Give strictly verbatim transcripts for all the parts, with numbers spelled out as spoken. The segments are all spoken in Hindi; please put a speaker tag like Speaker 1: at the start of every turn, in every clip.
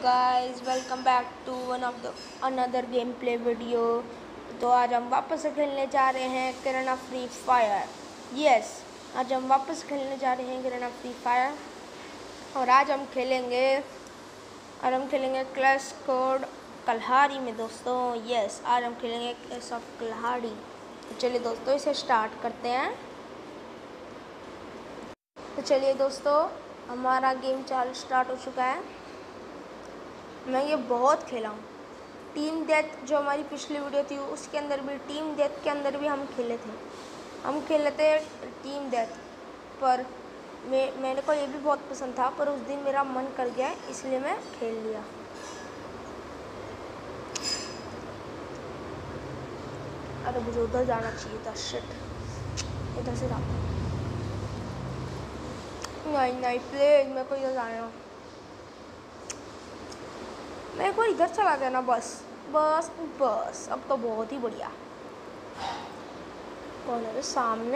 Speaker 1: Guys, welcome back to one of the another game play video. तो आज हम वापस से खेलने जा रहे हैं किराना फ्री फायर। यस, आज हम वापस खेलने जा रहे हैं किराना फ्री फायर और आज हम खेलेंगे और हम खेलेंगे क्लैश कोड कल्हाड़ी में दोस्तों। यस, आज हम खेलेंगे क्लैश ऑफ कल्हाड़ी। तो चलिए दोस्तों, इसे स्टार्ट करते हैं। तो चलिए दोस्तों, हमारा गेम चालू स्टार्ट हो चुका है। मैं ये बहुत खेला हूँ। टीम डेथ जो हमारी पिछली वीडियो थी उसके अंदर भी, टीम डेथ के अंदर भी हम खेले थे हम खेले थे टीम डेथ। पर मैं मेरे को ये भी बहुत पसंद था, पर उस दिन मेरा मन कर गया इसलिए मैं खेल लिया। अरे मुझे उधर जाना चाहिए था, शिट। इधर से जाता हूँ। नहीं नहीं प्लीज, मेरे को इधर जाना है। मैं एक बार इधर चला गया ना, बस बस बस अब तो बहुत ही बढ़िया। कौन है सामने?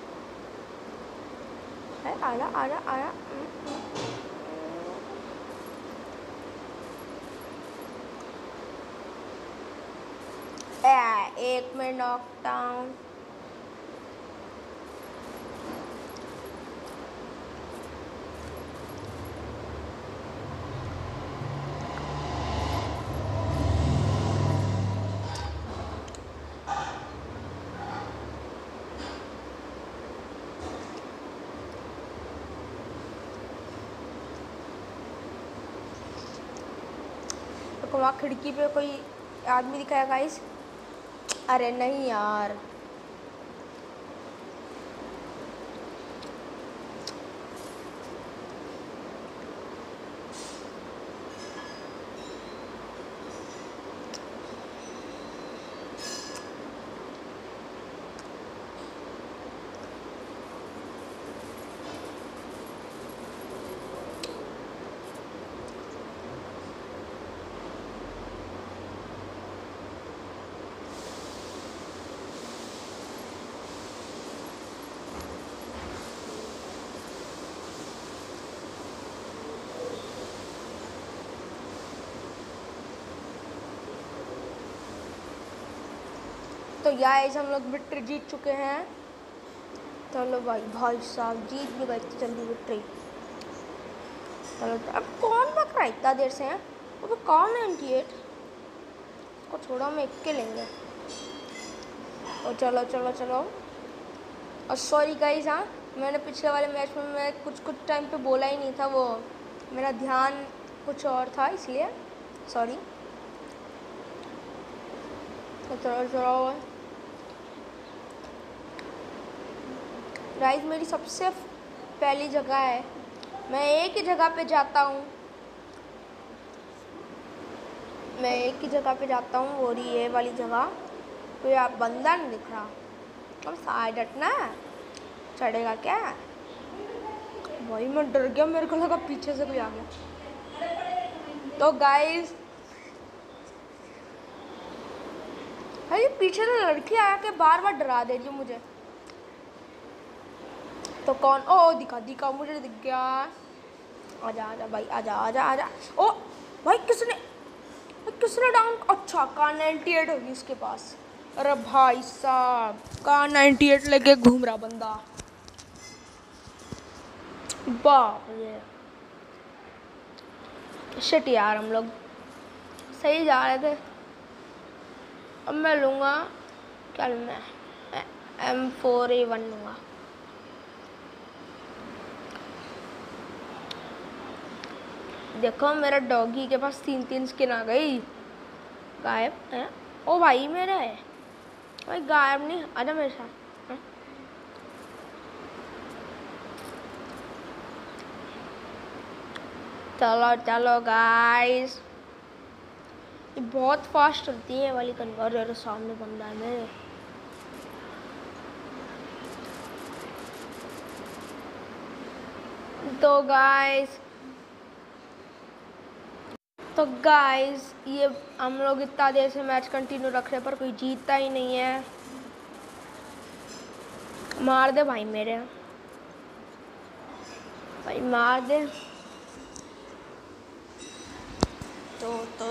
Speaker 1: है, आया आया आया। ए, एक में नॉक डाउन। तो वहाँ खिड़की पे कोई आदमी दिखाया गाइस। अरे नहीं यार, तो गाइस हम लोग विक्ट्री जीत चुके हैं। चलो भाई भाई साहब जीत भी गए जल्दी विक्ट्री। चलो अब कौन पक रहा है इतना देर से? हैं वो तो कौन नाइन्टी एट को छोड़ो, हम एक के लेंगे। और चलो चलो चलो। और सॉरी गाइस, हाँ मैंने पिछले वाले मैच में मैं कुछ कुछ टाइम पे बोला ही नहीं था, वो मेरा ध्यान कुछ और था इसलिए सॉरी। तो चलो चलो गाइस, मेरी सबसे पहली जगह है, मैं एक ही जगह पे जाता हूँ मैं एक ही जगह पे जाता हूँ और ये वाली जगह कोई आप बंदा नहीं दिख रहा। अब साइड हटना चढ़ेगा क्या? भाई मैं डर गया, मेरे को लगा पीछे से कोई आ गया। तो गाइस भाई पीछे से लड़की आया के बार बार डरा दे रही है मुझे। तो कौन? ओ दिखा दिखा, मुझे दिख गया। आजा आजा भाई, आजा आजा आजा। ओ भाई किसने किसने डाउन? अच्छा का नाइन्टी एट होगी इसके पास। अरे भाई साहब, का नाइन्टी एट लेके घूम रहा बंदा। बाप रे शिट यार, हम लोग सही जा रहे थे। अब मैं लूँगा, क्या लूँगा? एम फोर ए वन लूँगा। देखो मेरा डॉगी के पास तीन तीन स्किन आ गई। गायब है? ओ भाई मेरा है भाई, गायब नहीं, आजा मेरे साथ। है? चलो चलो गाइस, ये बहुत फास्ट चलती है वाली कन्वर्टर। अरे सामने बंदा है मेरे। तो गाइस तो गाइस ये हम लोग इतना देर से मैच कंटिन्यू रख रहे हैं पर कोई जीतता ही नहीं है। मार दे भाई मेरे, भाई मार दे। तो तो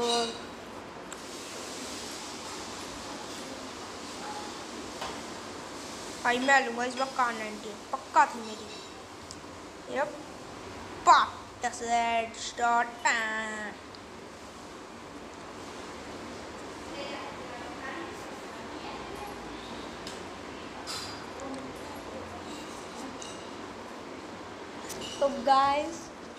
Speaker 1: भाई मैं लूँगा इस बार कार नाइनटी पक्का थी मेरी। यप पा स्टार्ट। तो गाइस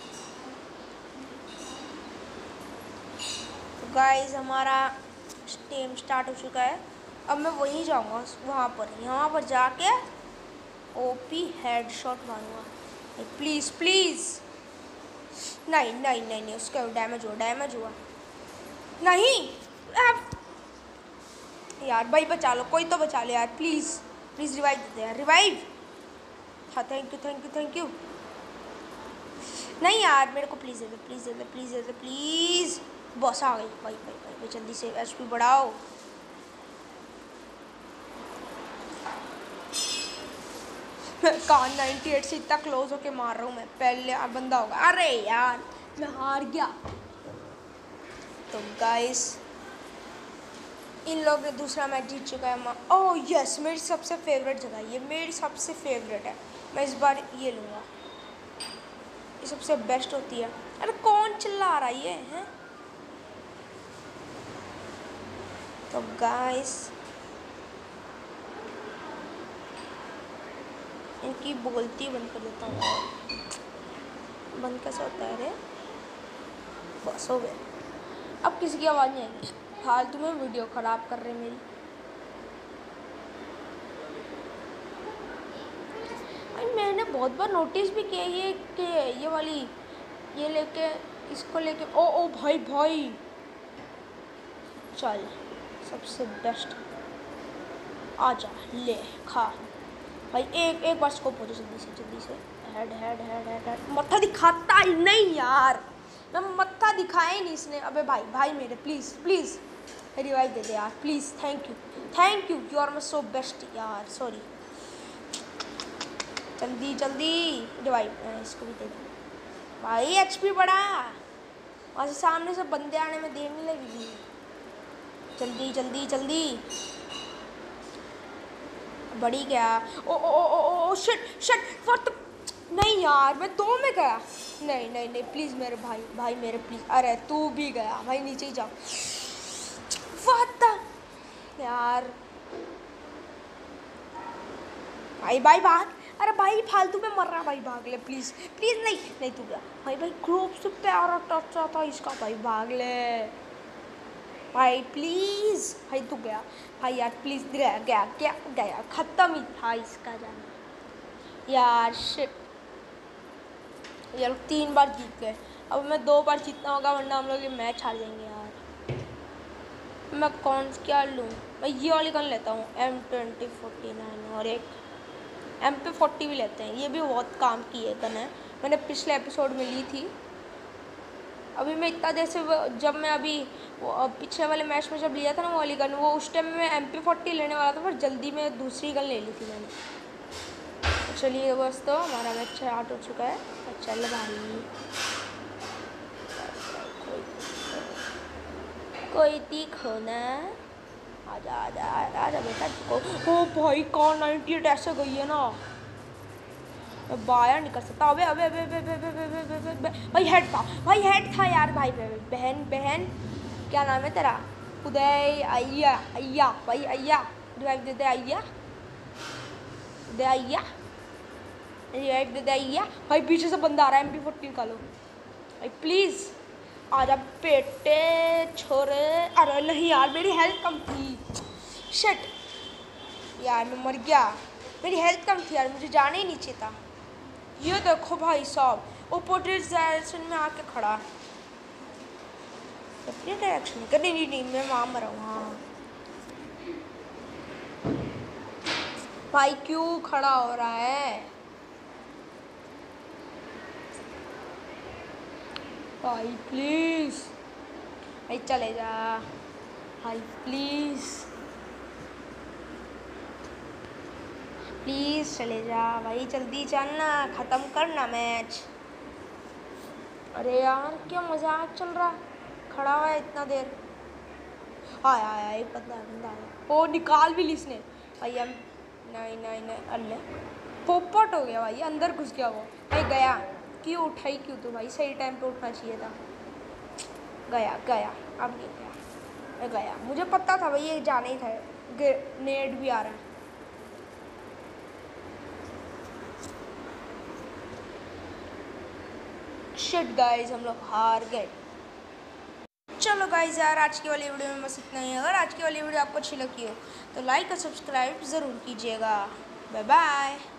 Speaker 1: तो गाइस हमारा टीम स्टार्ट हो चुका है। अब मैं वहीं जाऊंगा वहाँ पर यहाँ पर जाके ओपी हेडशॉट मारूंगा। प्लीज़ प्लीज़ नहीं नहीं नहीं नहीं उसका डैमेज हुआ डैमेज हुआ नहीं। अब यार भाई बचा लो, कोई तो बचा लो यार, प्लीज़ प्लीज़ रिवाइव दे दे यार, रिवाइव। हाँ thank you thank you thank you. नहीं यार मेरे को प्लीज़ दे दे प्लीज़ दे दे प्लीज़ दे दे प्लीज़। बॉस आ गई भाई भाई भाई भाई जल्दी से एच पी बढ़ाओ। कान नाइन्टी एट से इतना क्लोज होके मार रहा हूँ मैं, पहले बंदा होगा। अरे यार मैं हार गया। तो गाइस इन लोग ने दूसरा मैच जीत चुका है। ओह यस मेरी सबसे फेवरेट जगह, ये मेरी सबसे फेवरेट है। मैं इस बार ये लूँगा, ये सबसे बेस्ट होती है। अरे कौन चिल्ला रहा है ये हैं? तो गाइस इनकी बोलती बंद कर देता हूँ। बंद कैसे होता है रे? बस हो गया, अब किसी की आवाज़ नहीं आएगी। फालतू में वीडियो ख़राब कर रहे मेरी। अरे मैंने बहुत बार नोटिस भी किया ये कि ये वाली ये लेके इसको लेके ओ ओ भाई भाई चल सबसे बेस्ट आजा ले खा भाई। एक एक बार स्कोप हो जाए जल्दी से जल्दी से। Head head head head head मत्था दिखाता ही नहीं यार, मैं मत्था दिखाया ही नहीं इसने। अबे भाई भाई मेरे प्लीज़ प्लीज़ रिवाइव दे दे यार please. Thank you thank you you are my so best यार। सॉरी जल्दी जल्दी रिवाइव इसको भी दे दे भाई। एच पी बढ़ा, वहाँ से सामने से बंदे आने में देर नहीं लगेगी। जल्दी जल्दी जल्दी बड़ी गया। ओ ओ ओ ओ ओ शिट शिट फट नहीं यार मैं दो में गया। नहीं नहीं नहीं प्लीज़ मेरे भाई भाई मेरे प्लीज़। अरे तू भी गया भाई, नीचे ही जाओ। व्हाट द यार भाई भाई भाग। अरे भाई फालतू में मर रहा भाई, भाग ले प्लीज़ प्लीज़। नहीं नहीं तू गया भाई भाई। ग्लोब से प्यारा टच था इसका भाई, भाग ले भाई प्लीज़। भाई तू गया भाई यार प्लीज़। गया गया क्या गया, ख़त्म ही था इसका जाना यार। शिट ये लोग तीन बार जीत गए, अब मैं दो बार जीतना होगा वरना हम लोग ये मैच हार जाएंगे यार। मैं कौन क्या लूँ? मैं ये वाली गन लेता हूँ एम ट्वेंटी फोर्टी नाइन, और एक एम पे फोर्टी भी लेते हैं। ये भी बहुत काम की है गन है, मैंने पिछले एपिसोड में ली थी। अभी मैं इतना देर से जब मैं अभी वो पिछले वाले मैच में जब लिया था ना वो वाली गन, वो उस टाइम में एम पी फोर्टी लेने वाला था पर जल्दी में दूसरी गन ले ली थी मैंने। तो चलिए दोस्तों हमारा मैच स्टार्ट हो चुका है। चल भाई कोई दिखो ना, आजा आजा आजा बेटा को। ओ भाई कौन नाइन्टी एट ऐसे गई है ना, मैं बाहर नहीं कर सकता। अबे अबे अबे अबे अबे अबे अबे अबे भाई हेड था भाई हेड था यार। भाई बहन बहन क्या नाम है तेरा? उदय अय्या अय्या भाई अय्या रिवाइव दे दे अय्या दे अय्या रिवाइव दे दे अय्या। भाई पीछे से बंदा आ रहा है, एम पी फोर्टी निकालो भाई प्लीज़। आजा बेटे छोरे। अरे नहीं यार मेरी हेल्थ कम थी। शिट यार मैं मर गया, मेरी हेल्थ कम थी यार, मुझे जाना ही नीचे था। ये देखो भाई साहब अपोजिट डायरेक्शन में आके खड़ा। अपनी डायरेक्शन करनी नहीं नहीं मैं वहाँ मरा हूँ। हाँ भाई क्यों खड़ा हो रहा है भाई प्लीज़ भाई चले जा भाई प्लीज़ प्लीज़ चले जा भाई, जल्दी चलना ख़त्म करना मैच। अरे यार क्या मजाक चल रहा, खड़ा हुआ है इतना देर। आया आया एक बंदा बंदा आया। ओ निकाल भी ली इसने भाई। हम नहीं नहीं नहीं अल्ले पोपट हो गया भाई, अंदर घुस गया वो भाई। गया क्यों, उठाई क्यों? तो भाई सही टाइम पे उठना चाहिए था। गया गया अब ये गया गया। मुझे पता था भाई ये जाने ही था। नेट भी आ रहा है। शिट गाइस, हम लोग हार गए। चलो गाइस यार, आज की वाली वीडियो में बस इतना ही। अगर आज की वाली वीडियो आपको अच्छी लगी हो तो लाइक और सब्सक्राइब ज़रूर कीजिएगा। Bye bye.